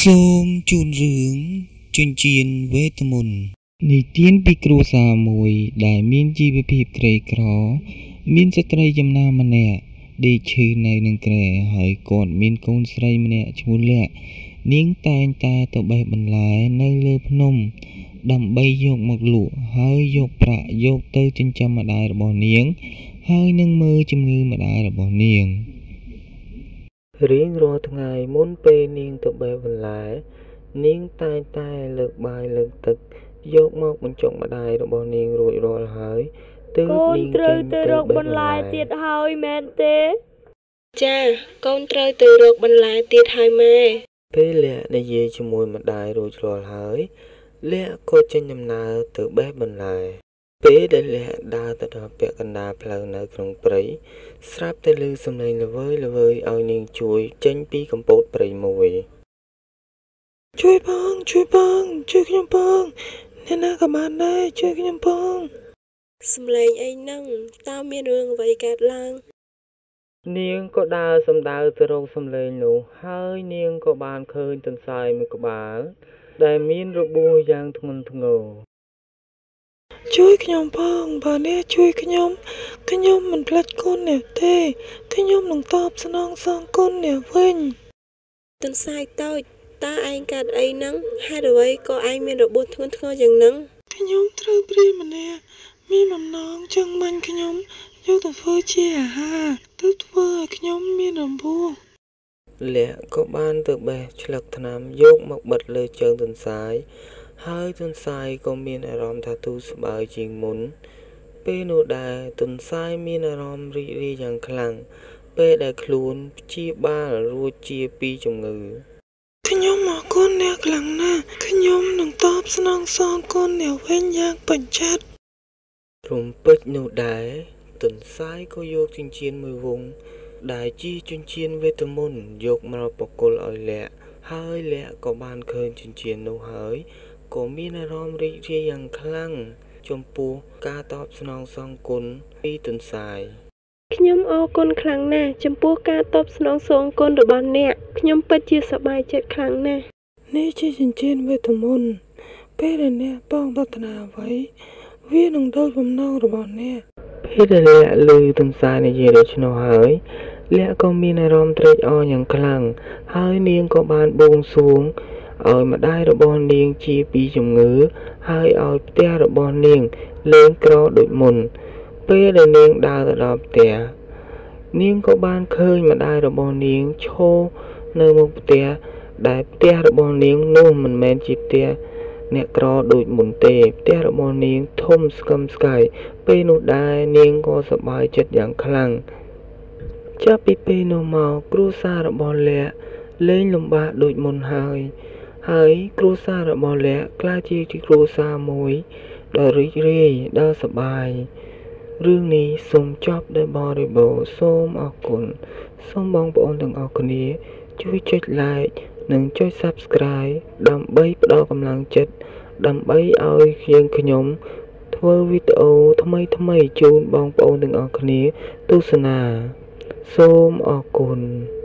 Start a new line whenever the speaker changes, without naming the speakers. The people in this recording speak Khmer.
សូមជូនរឿងចិញ្ចៀនវេទមន្តនិទានពីគ្រួសារមួយដែលមានជីវភាពក្រីក្រមានស្ត្រីចំណាម្នាក់ដេកឈឺនៅនឹងគ្រែហើយគាត់មានកូនស្រីម្នាក់ឈ្មោះលក្ខនាងតែងតែទៅបេះបន្លែនៅលើភ្នំដើម្បីយកមកលក់ហើយយកប្រាក់យកទៅចិញ្ចឹមម្ដាយរបស់នាងហើយនឹងមើលជំងឺម្ដាយរបស់នាងរៀងរាល់ថ្ងៃមុនពេលនាងទៅបេះបន្លែនាងតែងតែលើកបាយលើកទឹកយកមកបញ្ចុកម្ដាយរបស់នាងរួចរាល់ហើយទើបនាងចេញទៅរកបន្លែទៀតហើយមែនទេ
ចាកូនត្រូវទៅរកបន្លែទៀតហើយម៉ែ
ពេលលក្ខនិយាយជាមួយម្ដាយរួចរាល់ហើយលក្ខក៏ចេញដំណើរទៅបេះបន្លែពេលដែលលក្ខដើរទៅដល់ពាក់កណ្ដាលផ្លូវនៅក្នុងព្រៃស្រាប់តែឮសំឡេងល្វើយៗឲ្យនាងជួយចេញពីកំពតព្រៃមួយជួយបងជួយខ្ញុំបងអ្នកណាក៏បានដែរជួយខ្ញុំបង
សំឡេងអីហ្នឹងតើមានរឿងអ្វីកើតឡើង
នាងក៏ដើរសំដៅទៅរកសំឡេងនោះហើយនាងក៏បានឃើញទន្សាយមួយក្បាលដែលមានរបួសយ៉ាងធ្ងន់ធ្ងរជួយខ្ញុំផងបើអ្នកជួយខ្ញុំមិនភ្លេចគុណអ្នកទេខ្ញុំនឹងតបស្នងសងគុណអ្នកវិញ
ទន្សាយតូចតើឯងកើតអីហ្នឹងហេតុអ្វីក៏ឯងមានរបួសធ្ងន់ធ្ងរយ៉ាងហ្នឹង
ខ្ញុំត្រូវព្រាយម្នាក់មានបំណងចង់បាញ់ខ្ញុំយកទៅធ្វើជាអាហារទៅធ្វើឲ្យខ្ញុំមានរបួសលក្ខក៏បានទៅបេះឆ្លឹកថ្នាំយកមកបិទលើជើងទន្សាយហើយទន្សាយក៏មានអារម្មណ៍ថាទូស្បើយជាងមុនពេលនោះដែរទន្សាយមានអារម្មណ៍រីករាយយ៉ាងខ្លាំងពេលដែលខ្លួនព្យាបាលរួចជាពីជំងឺខ្ញុំអរគុណអ្នកខ្លាំងណាស់ខ្ញុំនឹងតបស្នងសងគុណអ្នកវិញយ៉ាងពេញចិត្តរំពេចនោះដែរទន្សាយក៏យកចិញ្ចៀនមួយវង់ដែលជាចិញ្ចៀនវេទមន្តយកមកបកគលឲ្យលក្ខហើយលក្ខក៏បានឃើញចិញ្ចៀននោះហើយក៏មានអារម្មណ៍រីករាយយ៉ាងខ្លាំងចំពោះការតបស្នងសងគុណពីទន្សាយ
ខ្ញុំអរគុណខ្លាំងណាស់ចំពោះការតបស្នងសងគុណរបស់អ្នកខ្ញុំពិតជាសប្បាយចិត្តខ្លាំងណាស់
នេះជាចិញ្ចៀនវេទមន្តពេលដែលអ្នកបងប្រាថ្នាអ្វីវានឹងដូចបំណងរបស់អ្នកពេលដែលលក្ខឮទន្សាយនិយាយដូច្នោះហើយលក្ខក៏មានអារម្មណ៍ត្រេកអរយ៉ាងខ្លាំងហើយនាងក៏បានបួងសួងឲ្យម្ដាយរបស់នាងជាពីជំងឺហើយឲ្យផ្ទះរបស់នាងលែងក្រដូចមុនពេលដែលនាងដើរទៅដល់ផ្ទះនាងក៏បានឃើញម្ដាយរបស់នាងឈរនៅមុខផ្ទះដែលផ្ទះរបស់នាងនោះមិនមែនជាផ្ទះអ្នកក្រដូចមុនទេផ្ទះរបស់នាងធំស្កឹមស្កៃពេលនោះដែរនាងក៏សប្បាយចិត្តយ៉ាងខ្លាំងចាប់ពីពេលនោះមកគ្រួសាររបស់លក្ខលែងលំបាកដូចមុនហើយគ្រួសាររបស់លក្ខក្លាយជាគ្រួសារមួយដ៏រីករាយដ៏សប្បាយរឿងនេះសូមចប់ដោយបរិបូរណ៍សូមអរគុណសូមបងប្អូនទាំងអស់គ្នាជួយចុច like និងចុច subscribe ដើម្បីផ្ដល់កម្លាំងចិត្តដើម្បីឲ្យខ្ញុំធ្វើវីដេអូថ្មីជូនបងប្អូនទាំងអស់គ្នាទស្សនាសូមអរគុណ